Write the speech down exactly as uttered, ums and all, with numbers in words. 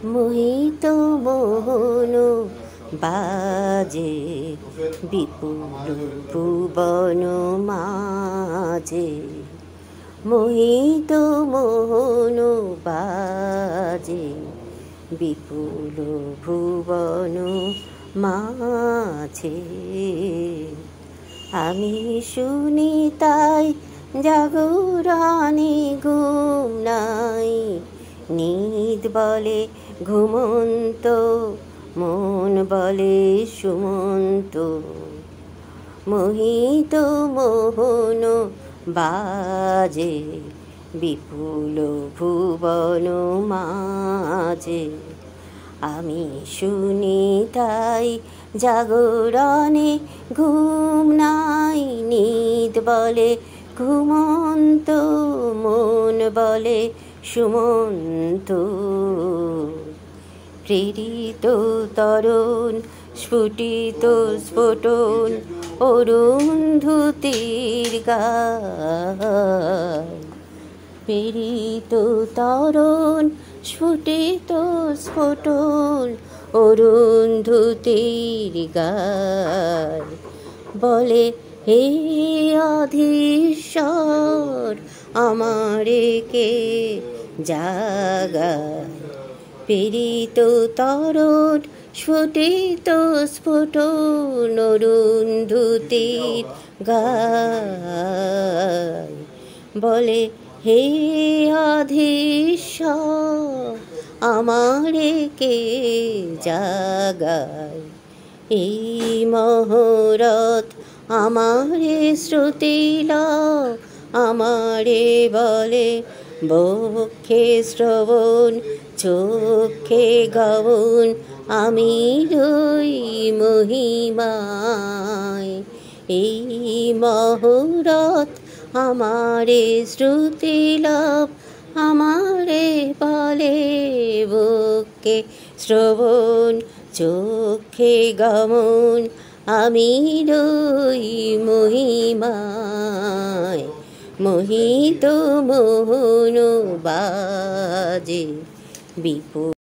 মোহিত মোহন বাজে বিপুল ভুবন মাঝে। মোহিত মোহন বাজে বিপুল ভুবন মাঝে। আমি শুনি তাই জাগরণে ঘুম নাই, নিদ বলে ঘুমন্ত, মন বলে সুমন্ত। মোহিত মোহন বাজে বিপুল ভুবন মাঝে। আমি শুনি তাই জাগরণে ঘুম নাই, নিদ বলে ঘুমন্ত, মন বলে সুমন্ত। প্রেরিত তরুণ স্ফুটিত স্ফোটন অরুন্ধতির গায়। প্রেরিত তরুণ স্ফুটিত স্ফোটন অরুন্ধতির গায়। বলে হে অধীশ্বর আমারে কে জাগায়। প্রেরিত তরুণ স্ফুটিত স্ফোটন অরুন্ধতির গায়। বলে হে অধীশ্বর আমারে কে জাগায়। এই মহরত আমারে শ্রুতিল আমারে বলে, বক্ষে শ্রবণ চোখে গগন আমি রই মহিমায়। এই মহরত আমারে শ্রুতিলাভ আমারে বলে, বক্ষে শ্রবণ চোখে গমন আমি রই মহিমায়। মোহিত মোহন বাজে বিপুল